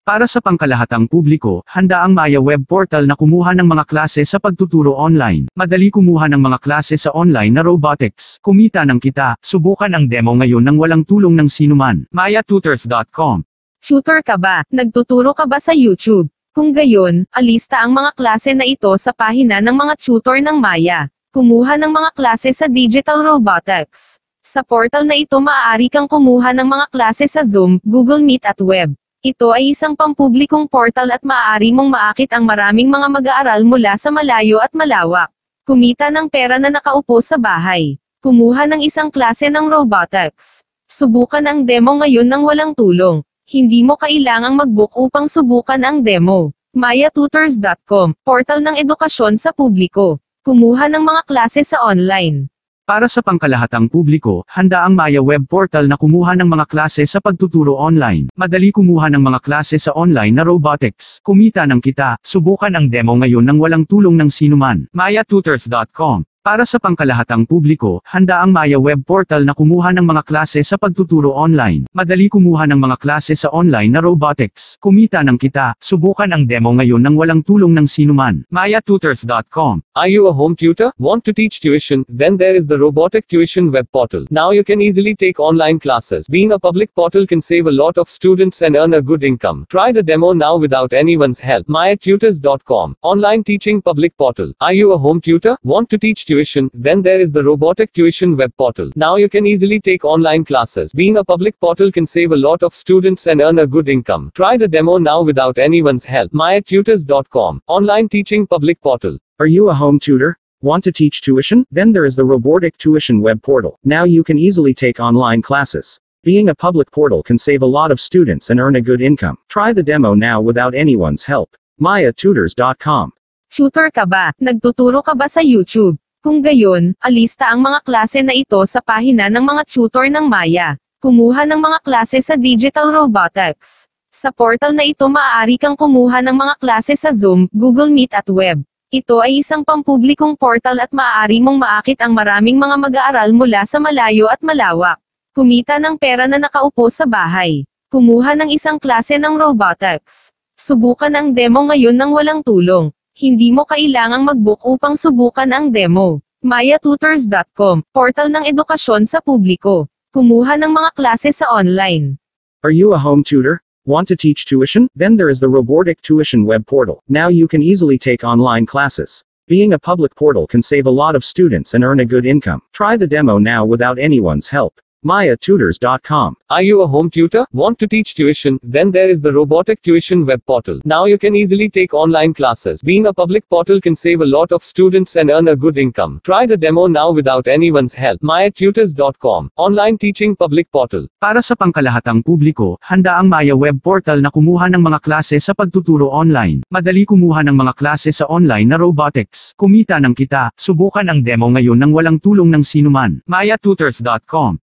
Para sa pangkalahatang publiko, handa ang Maya web portal na kumuha ng mga klase sa pagtuturo online. Madali kumuha ng mga klase sa online na robotics. Kumita ng kita, subukan ang demo ngayon nang walang tulong ng sinuman. MayaTutors.com. Tutor ka ba? Nagtuturo ka ba sa YouTube? Kung gayon, alista ang mga klase na ito sa pahina ng mga tutor ng Maya. Kumuha ng mga klase sa digital robotics. Sa portal na ito maaari kang kumuha ng mga klase sa Zoom, Google Meet at web. Ito ay isang pampublikong portal at maaari mong maakit ang maraming mga mag-aaral mula sa malayo at malawak. Kumita ng pera na nakaupo sa bahay. Kumuha ng isang klase ng robotics. Subukan ang demo ngayon nang walang tulong. Hindi mo kailangang mag-book upang subukan ang demo. MayaTutors.com, portal ng edukasyon sa publiko. Kumuha ng mga klase sa online. Para sa pangkalahatang publiko, handa ang Maya web portal na kumuha ng mga klase sa pagtuturo online. Madali kumuha ng mga klase sa online na robotics. Kumita ng kita, subukan ang demo ngayon nang walang tulong ng sinuman. MayaTutors.com. Para sa pangkalahatang publiko, handa ang Maya web portal na kumuha ng mga klase sa pagtuturo online. Madali kumuha ng mga klase sa online na robotics. Kumita ng kita, subukan ang demo ngayon nang walang tulong ng sinuman. MayaTutors.com. Are you a home tutor? Want to teach tuition? Then there is the Robotic Tuition web portal. Now you can easily take online classes. Being a public portal can save a lot of students and earn a good income. Try the demo now without anyone's help. MayaTutors.com. Online teaching public portal. Are you a home tutor? Want to teach tuition? Then there is the Robotic Tuition web portal. Now you can easily take online classes. Being a public portal can save a lot of students and earn a good income. Try the demo now without anyone's help. MayaTutors.com. Online teaching public portal. Are you a home tutor? Want to teach tuition? Then there is the Robotic Tuition web portal. Now you can easily take online classes. Being a public portal can save a lot of students and earn a good income. Try the demo now without anyone's help. MayaTutors.com. Tutor ka ba? Nagtuturo ka ba sa YouTube? Kung gayon, alista ang mga klase na ito sa pahina ng mga tutor ng Maya. Kumuha ng mga klase sa digital robotics. Sa portal na ito maaari kang kumuha ng mga klase sa Zoom, Google Meet at web. Ito ay isang pampublikong portal at maaari mong maakit ang maraming mga mag-aaral mula sa malayo at malawak. Kumita ng pera na nakaupo sa bahay. Kumuha ng isang klase ng robotics. Subukan ang demo ngayon nang walang tulong. Hindi mo kailangang mag-book upang subukan ang demo. MayaTutors.com, portal ng edukasyon sa publiko. Kumuha ng mga klase sa online. Are you a home tutor? Want to teach tuition? Then there is the Robotic Tuition web portal. Now you can easily take online classes. Being a public portal can save a lot of students and earn a good income. Try the demo now without anyone's help. MayaTutors.com. Are you a home tutor? Want to teach tuition? Then there is the Robotic Tuition web portal. Now you can easily take online classes. Being a public portal can save a lot of students and earn a good income. Try the demo now without anyone's help. MayaTutors.com. Online teaching public portal. Para sa pangkalahatang publiko, handa ang Maya web portal na kumuha ng mga klase sa pagtuturo online. Madali kumuha ng mga klase sa online na robotics. Kumita ng kita, subukan ang demo ngayon nang walang tulong ng sinuman. MayaTutors.com.